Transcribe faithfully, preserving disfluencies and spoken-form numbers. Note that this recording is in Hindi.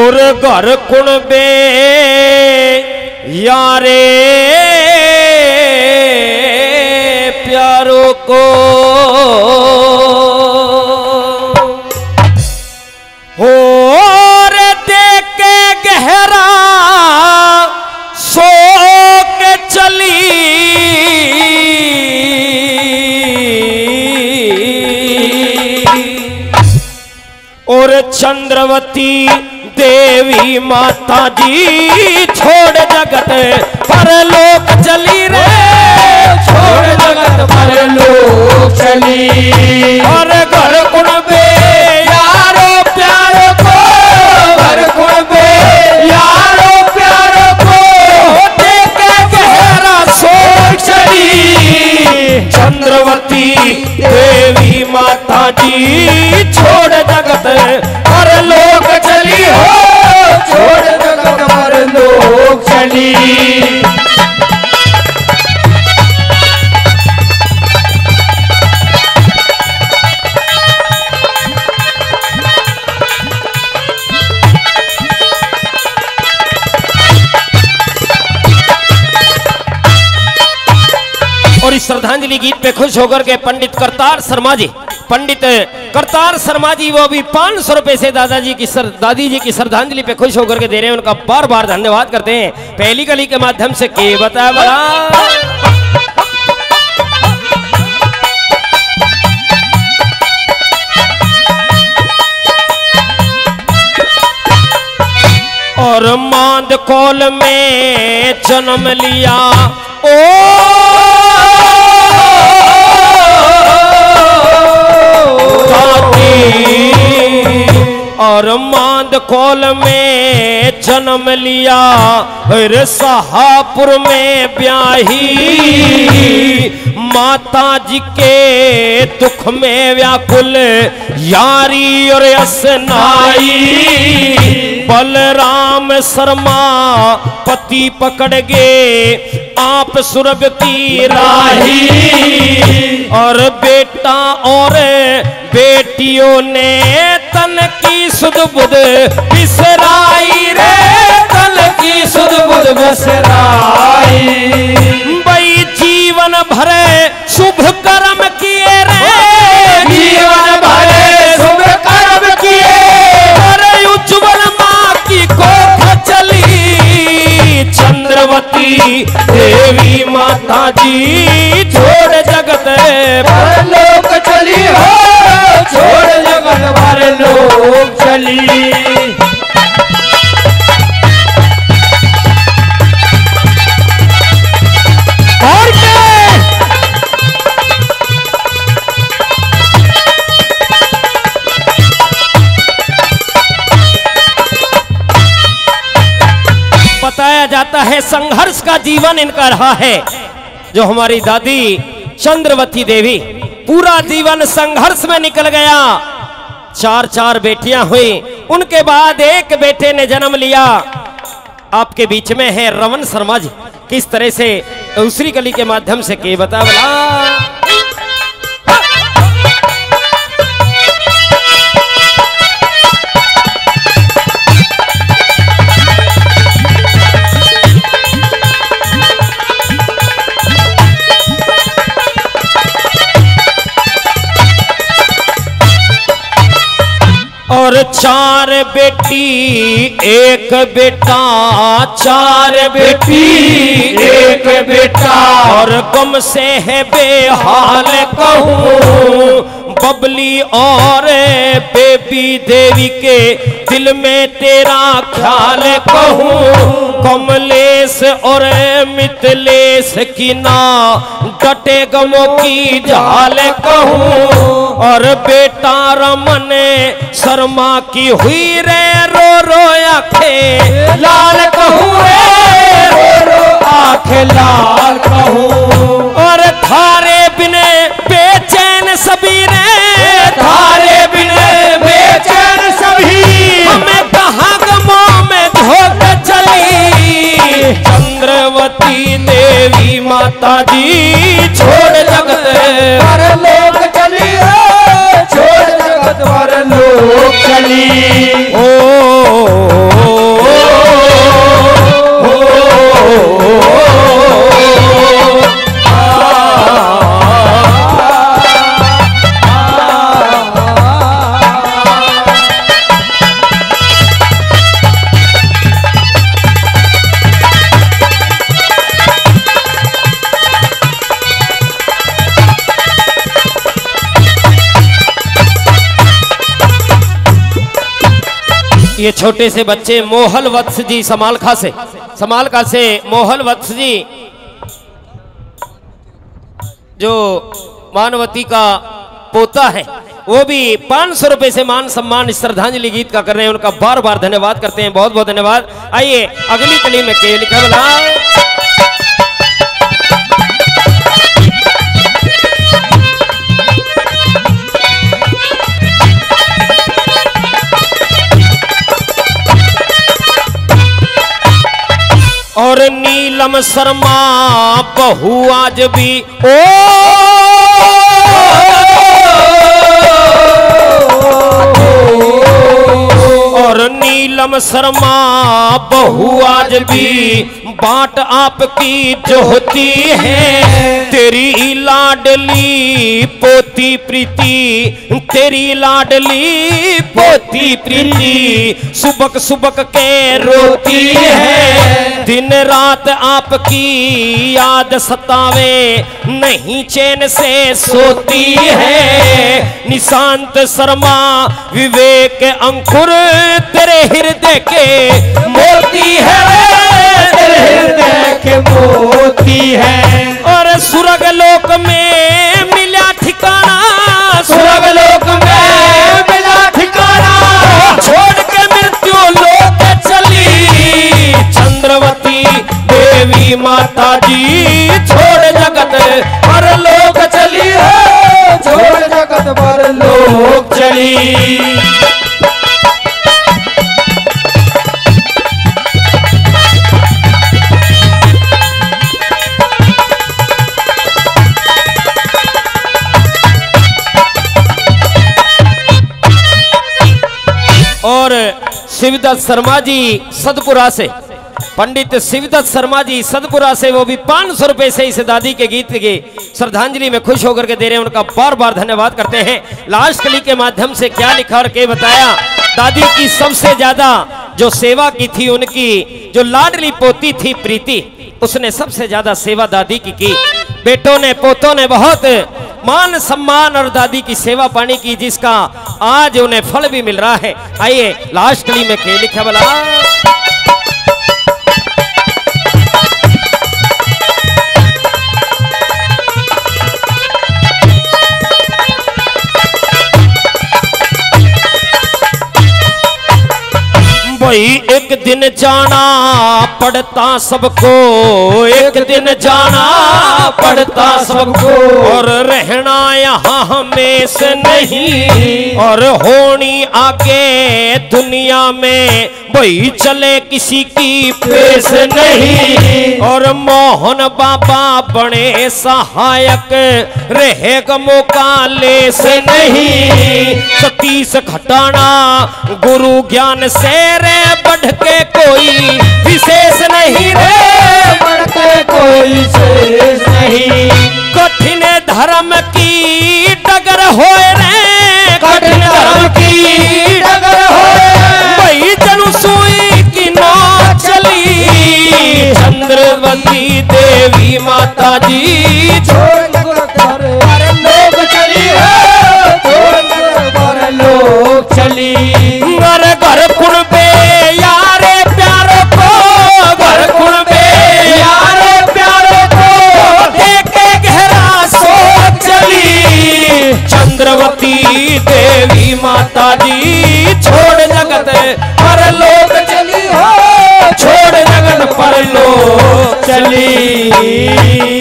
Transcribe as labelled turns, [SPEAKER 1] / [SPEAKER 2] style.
[SPEAKER 1] और घर कुणबे यारे प्यारों को और देख के गहरा शोक चली और चंद्रवती देवी माता जी छोड़ जगत पर लोक चली रे,
[SPEAKER 2] छोड़ जगत पर लोक चली।
[SPEAKER 1] और घर कुणबे
[SPEAKER 2] यारो प्यारो को, घर कुणबे यारो प्यारो को
[SPEAKER 1] देख के गहरा शोक चली। चंद्रवती देवी माता जी छोड़ जगत पर लोक चली हो,
[SPEAKER 2] छोड़ जगत पर लोक चली।
[SPEAKER 1] और इस श्रद्धांजलि गीत पे खुश होकर के पंडित करतार शर्मा जी, पंडित करतार शर्मा जी वो भी पांच सौ रुपए से दादाजी की सर, दादी जी की श्रद्धांजलि पे खुश होकर के दे रहे हैं। उनका बार बार धन्यवाद करते हैं पहली कली के माध्यम से। के बता बड़ा और मांद कौल में जन्म लिया ओ और मांद कौल में जन्म लिया रे शाहपुर में ब्याही माता जी के दुख में व्याकुल यारी और असनाई बलराम शर्मा पति पकड़ गे आप सुरभ की राही और बेटा और बेटियों ने तन की सुध बुध बिसराई रे,
[SPEAKER 2] तन की सुध बुध बिसराई।
[SPEAKER 1] भाई जीवन भरे शुभ कर्म किए रे,
[SPEAKER 2] जीवन भरे शुभ कर्म किए
[SPEAKER 1] अरे उज्जवल माँ की कोख चली। चंद्रवती देवी माता जी छोड़ जगत
[SPEAKER 2] पर लोक चली हो, छोड़ जगत पर लोक चली।
[SPEAKER 1] और क्या बताया जाता है संघर्ष का जीवन इनका रहा है। जो हमारी दादी चंद्रवती देवी पूरा जीवन संघर्ष में निकल गया। चार चार बेटियां हुई, उनके बाद एक बेटे ने जन्म लिया। आपके बीच में है रमन शर्मा जी, किस तरह से दूसरी कली के माध्यम से के बता बला और चार बेटी एक बेटा, चार बेटी
[SPEAKER 2] एक बेटा
[SPEAKER 1] और गम से है बेहाल कहूँ बबली और बेबी देवी के दिल में तेरा ख्याल कहूँ। कमलेश और मिथिलेश की ना डटे गमों की झाल कहूँ और बेटा रमन शर्मा की हुई रे रो रो आंखें
[SPEAKER 2] लाल कहूँ रे, रो रो आंखें लाल कहूँ।
[SPEAKER 1] और थारे बिने बेचैन सभी रे,
[SPEAKER 2] थारे बिने बेचैन सभी
[SPEAKER 1] हमें कहाँ गमों में धोख चली। चंद्रवती देवी माता जी छोड़ जगत
[SPEAKER 2] पर लोक चली, छोड़ जगत पर लोक चली।
[SPEAKER 1] ओ ये छोटे से बच्चे मोहल वत्स जी समालखा से समालखा से मोहल वत्स जी जो मानवती का पोता है, वो भी पांच सौ रुपए से मान सम्मान श्रद्धांजलि गीत का कर रहे हैं। उनका बार बार धन्यवाद करते हैं, बहुत बहुत धन्यवाद। आइए अगली कड़ी में के लिखा बला और नीलम शर्मा बहु आज भी ओ और नीलम शर्मा बहु आज भी बाट आपकी जो होती है। तेरी लाडली पोती प्रीति, तेरी लाडली पोती प्रीति सुबक सुबक के रोती है। दिन रात आपकी याद सतावे, नहीं चैन से सोती है। निशांत शर्मा विवेक अंकुर तेरे हृदय के मोती है, तेरे हृदय के मोती है। और सुरग लोक में मिला ठिकाना, सुरग लोक में मिला ठिकाना। छोड़ के मृत्यु लोक चली चंद्रवती देवी माता जी। छोड़ जगत पर लोक चली है, छोड़ जगत पर लोक चली। और शिवदत्त शर्मा जी सदपुरा से, पंडित शिवदत्त शर्मा जी सदपुरा से, वो भी पांच सौ रुपए से इस दादी के गीत की श्रद्धांजलि में खुश होकर के दे रहे हैं। उनका बार बार धन्यवाद करते हैं। लास्ट कली के माध्यम से क्या लिखा और क्या बताया। दादी की सबसे ज्यादा जो सेवा की थी, उनकी जो लाडली पोती थी प्रीति, उसने सबसे ज्यादा सेवा दादी की की। बेटों ने पोतों ने बहुत मान सम्मान और दादी की सेवा पानी की, जिसका आज उन्हें फल भी मिल रहा है। आइए लास्ट कली में क्या लिखा बला वही एक दिन जाना पड़ता सबको, एक दिन जाना पड़ता सबको। और रहना यहाँ हमेशा नहीं, और होनी आगे दुनिया में वही चले किसी की पेश नहीं। और मोहन बाबा बने सहायक रहेगा मौका ले से नहीं। सतीश खटाना गुरु ज्ञान से रे बढ़ के कोई विशेष नहीं रे, बढ़ के कोई विशेष नहीं। कठिन धर्म की डगर होए रे, कठिन धर्म की डगर होए। वही जनु सुई की ना चली चंद्रवती देवी माता जी। छोड़ कर लोग चली है, छोड़ कर लोग चली। घर घर कुणबे यारे प्यारों को, घर कुणबे यारे प्यारों को देखे गहरा सोच चली चंद्रवती देवी माता जी। छोड़ जगत पर लोक चली हो, छोड़ जगत पर लोक चली।